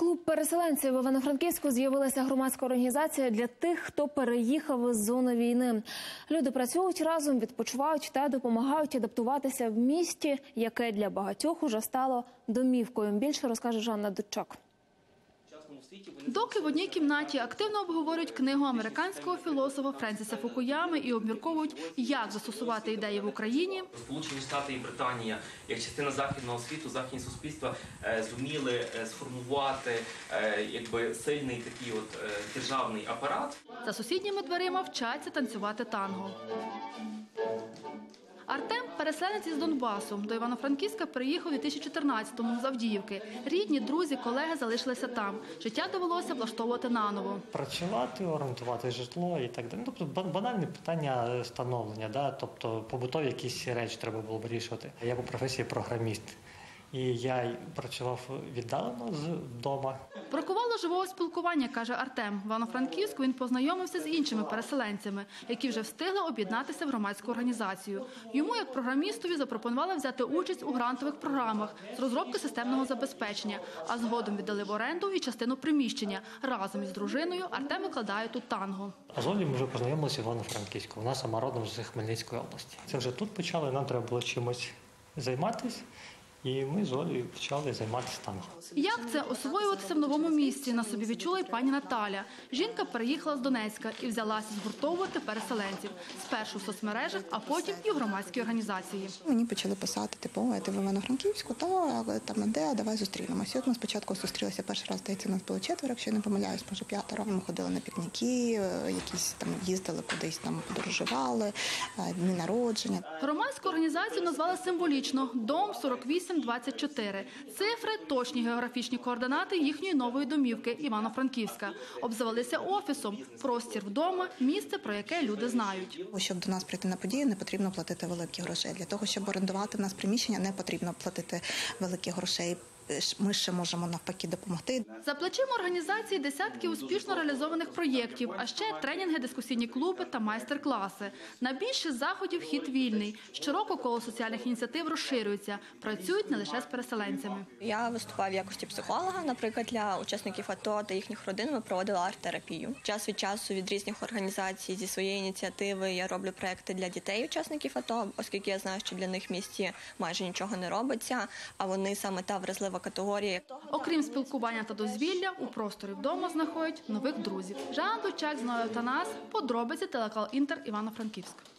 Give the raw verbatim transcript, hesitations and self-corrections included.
Клуб переселенців в Івано-Франківську з'явилася громадська організація для тих, хто переїхав із зони війни. Люди працюють разом, відпочивають та допомагають адаптуватися в місті, яке для багатьох уже стало домівкою. Більше розкаже Жанна Дудчак. Доки в одній кімнаті активно обговорюють книгу американського філософа Френсіса Фукуями і обмірковують, як застосувати ідеї в Україні. Сполучені Штати і Британія, як частина західного світу, західні суспільства зуміли сформувати якби сильний такий от державний апарат. За сусідніми дверима вчаться танцювати танго. Артем – переселенець із Донбасу. До Івано-Франківська приїхав у дві тисячі чотирнадцятому з Авдіївки. Рідні, друзі, колеги залишилися там. Життя довелося влаштовувати наново. Працювати, орендувати житло і так далі. Тобто банальне питання становлення, да? Тобто побутові якісь речі треба було вирішувати. Я по професії програміст. І я працював віддалено з вдома. Бракувало живого спілкування, каже Артем. В Івано-Франківську він познайомився з іншими переселенцями, які вже встигли об'єднатися в громадську організацію. Йому, як програмістові, запропонували взяти участь у грантових програмах з розробки системного забезпечення, а згодом віддали в оренду і частину приміщення. Разом із дружиною Артем викладає тут танго. А з Олею ми вже познайомилися в Івано-Франківську. Вона сама родом з Хмельницької області. Це вже тут почали, нам треба було чимось займатися. І ми з Олею почали займатися танго. Як це освоюватися в новому місці, на собі відчула і пані Наталя. Жінка переїхала з Донецька і взялася згуртовувати переселенців. Спершу в соцмережах, а потім і в громадській організації. Мені почали писати, типу, ти в Івано-Франківську, та там де, давай зустрінемося. От ми спочатку зустрілися перший раз, здається, нас було четверо, якщо я не помиляюсь, може п'ятеро. Ми ходили на пікніки, якісь там їздили кудись, там подорожували, дні народження. Громадську організацію назвали символічно «Дом сорок вісім двадцять чотири». Цифри – точні географічні координати їхньої нової домівки Івано-Франківська. Обзавелися офісом, простір вдома, місце, про яке люди знають. Щоб до нас прийти на подію, не потрібно платити великі гроші. Для того, щоб орендувати в нас приміщення, не потрібно платити великі гроші. Ми ще можемо навпаки допомогти. За плечима організації десятки успішно реалізованих проєктів, а ще тренінги, дискусійні клуби та майстер-класи. На більшість заходів хід вільний. Щороку коло соціальних ініціатив розширюється. Працюють не лише з переселенцями. Я виступаю в якості психолога, наприклад, для учасників АТО та їхніх родин ми проводили арт-терапію. Час від часу від різних організацій зі своєї ініціативи я роблю проєкти для дітей учасників АТО, оскільки я знаю, що для них в місті майже нічого не робиться, а вони саме та вразлива категорія. Окрім спілкування та дозвілля, у просторі вдома знаходять нових друзів. Жанна Дудчак, Зноя Танас, подробиці, телеканал Інтер, Івано-Франківськ.